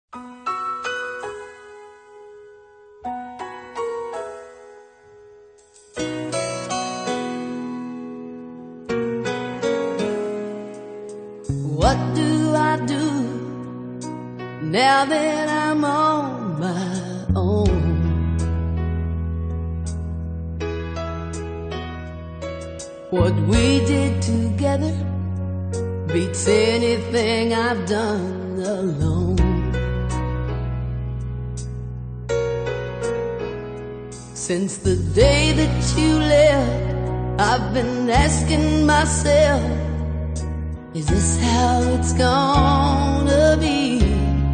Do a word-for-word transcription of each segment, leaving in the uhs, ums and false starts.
What do I do now that I'm on my own? What we did together beats anything I've done alone. Since the day that you left, I've been asking myself, is this how it's gonna be?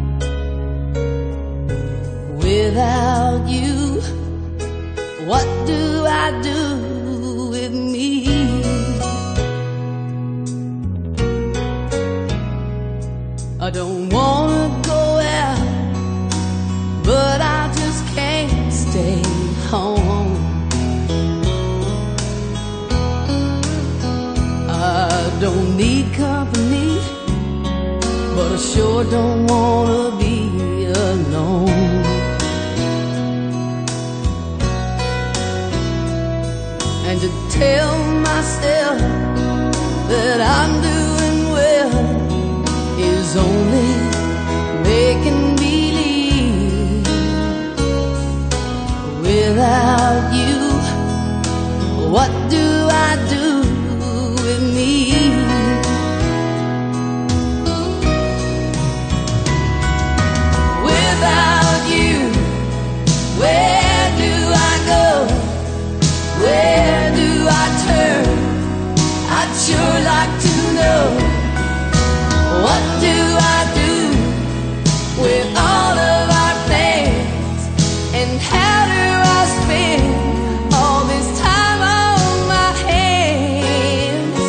Without you, what do I do with me? I don't wanna go out, but I just can't stay home. I don't need company, but I sure don't wanna be alone. And to tell myself that I'm doing well is only making believe. Without you, what do I do with me? Without you, where do I go? Where do I turn? I'd sure like to know. What do I do with all of our plans? And how do I spend all this time on my hands?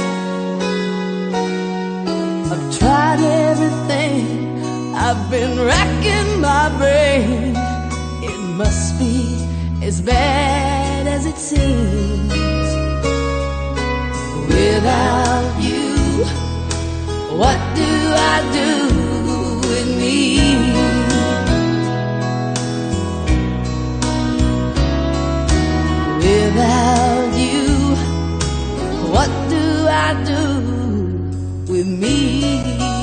I've tried everything, I've been racking my brain. It must be as bad as it seems. Without you, what do I do with me? Without you, what do I do with me?